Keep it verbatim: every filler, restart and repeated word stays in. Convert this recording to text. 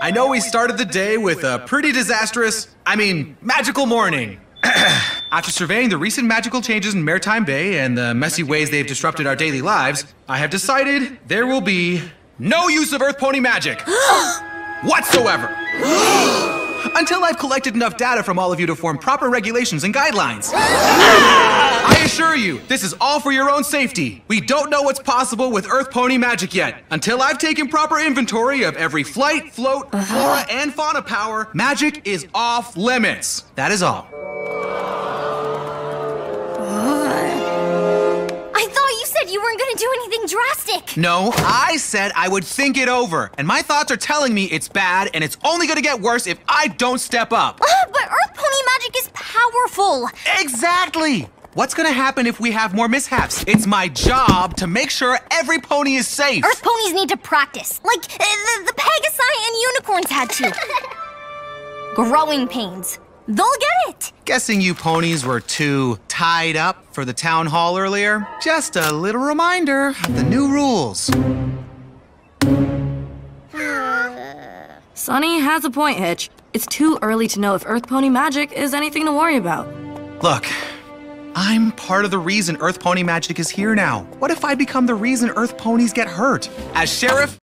I know we started the day with a pretty disastrous, I mean, magical morning. After surveying the recent magical changes in Maritime Bay and the messy ways they've disrupted our daily lives, I have decided there will be no use of Earth Pony magic whatsoever. Until I've collected enough data from all of you to form proper regulations and guidelines. I assure you, this is all for your own safety. We don't know what's possible with Earth Pony magic yet. Until I've taken proper inventory of every flight, float, flora, and fauna power, magic is off limits. That is all. I thought you said you weren't gonna do anything drastic. No, I said I would think it over. And my thoughts are telling me it's bad and it's only gonna get worse if I don't step up. Uh, but Earth Pony magic is powerful. Exactly! What's gonna happen if we have more mishaps? It's my job to make sure every pony is safe. Earth ponies need to practice, like uh, the, the Pegasi and unicorns had to. Growing pains. They'll get it. Guessing you ponies were too tied up for the town hall earlier? Just a little reminder of the new rules. Sunny has a point, Hitch. It's too early to know if Earth Pony magic is anything to worry about. Look, I'm part of the reason Earth Pony magic is here now. What if I become the reason Earth ponies get hurt? As sheriff,